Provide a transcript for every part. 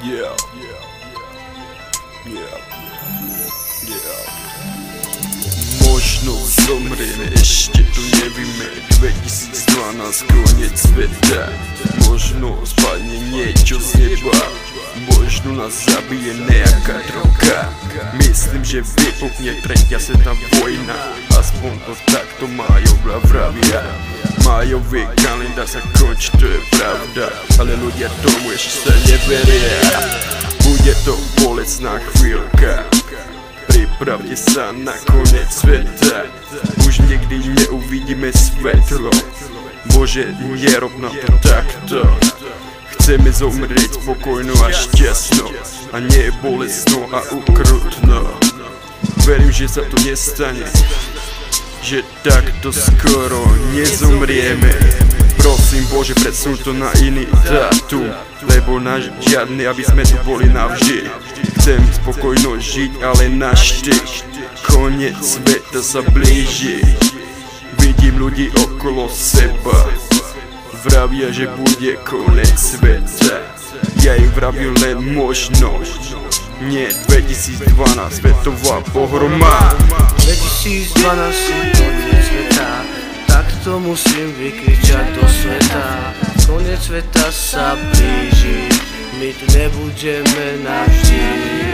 Možno zomrieme, ešte tu nevieme. 2012, koniec sveta. Možno spadne niečo z neba. Možno nás zabije nejaká droga. Myslím, že vypukne tretia svetová vojna. Aspoň to takto Majovia vravia. Majový kalendár sa končí, to je pravda. Ale ľudia tomu ešte sa neveria. Bude to bolestná chvíľka. Pripravte sa na koniec sveta. Už nikdy neuvidíme svetlo. Bože, nerob na to takto. Chceme zomrieť spokojno a šťastno, a nie bolestno a ukrutno. Verím, že sa to nestane, že takto skoro nezomrieme. Prosím Bože, presun to na iný dátum, lebo náš žiadny, aby sme tu boli navždy. Chcem spokojno žiť, ale navždy. Koniec sveta sa blíži. Vidím ľudí okolo seba, vravia, že bude koniec sveta. Ja im vravím len možno. Nie 2012, svetová pohroma. 2012 je koniec sveta, tak to musím vykričať do sveta. Koniec sveta sa blíži, my tu nebudeme navždy.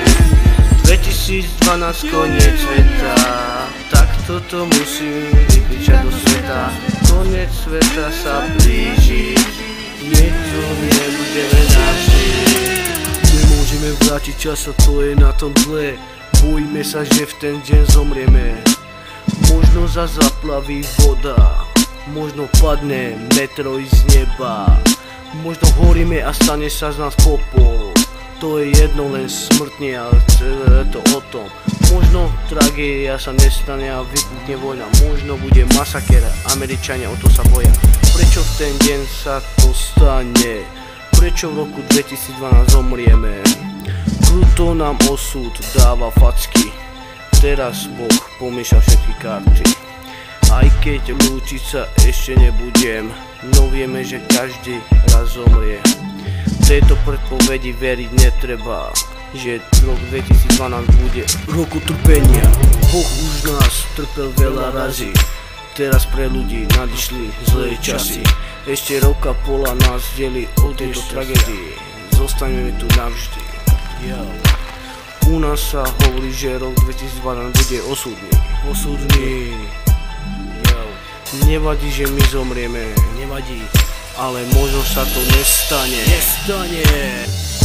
2012 koniec sveta, tak toto musím vykričať do sveta. Koniec sveta sa blíži, my tu nebudeme navždy. Nemôžeme vrátiť čas a to je na tom zle. Bojíme sa, že v ten deň zomrieme. Možno zaplaví voda, možno padne meteorit z neba. Možno horíme a stane sa z nás popol. To je jedno, len smrtne, ale celé to o tom. Možno tragédia sa nestane a vypukne vojna. Možno bude masaker, Američania o to sa boja. Prečo v ten deň sa to stane? Prečo v roku 2012 zomrieme? Kruto nám osud dáva facky. Teraz Boh pomieša všetky karty. Aj keď lúčiť sa ešte nebudem, no vieme, že každý raz zomrie. Tejto predpovedi veriť netreba, že rok 2012 bude roku trpenia. Boh už nás trpel veľa razy, teraz pre ľudí nadišli zlé časy. Ešte roka pola nás delí o tejto tragédii, zostaneme tu navždy. U nás sa hovorí, že rok 2012 bude osudný. Nevadí, že my zomrieme, nevadí, ale možno sa to nestane.